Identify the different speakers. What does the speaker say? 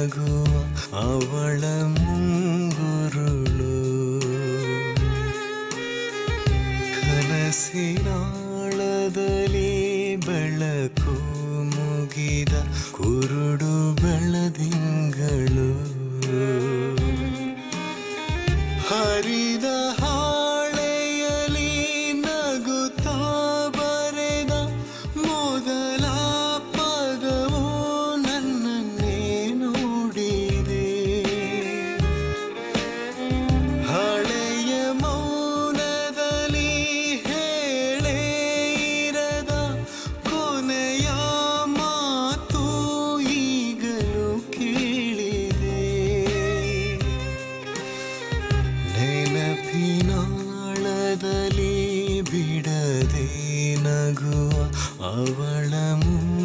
Speaker 1: ನಗುವ ಅವಳ ಮುಂಗುರುಳು ಕನಸಿನಾಳದಲ್ಲಿ ಬೆಳಕು ಮುಗಿದ ಕುರುಡು ಬೆಳದಿಂಗಳು ಹರಿದ ಹಾಳೆಯಲಿ ನಗುತ್ತಾ ಬರೆದ ಮೊದಲ ಪದವು ನನ್ನನ್ನೇ ನೋಡಿದೆ ಹಳೆಯ ಮೌನದಲ್ಲಿ ಹೇಳೇ ಇರದ ಕೊನೆಯ ಮಾತು ಈಗಲೂ ಕೇಳಿದೆ ನೆನಪಿನಾಳದಲ್ಲಿ ಬಿಡದೆ ನಗುವ ಅವಳ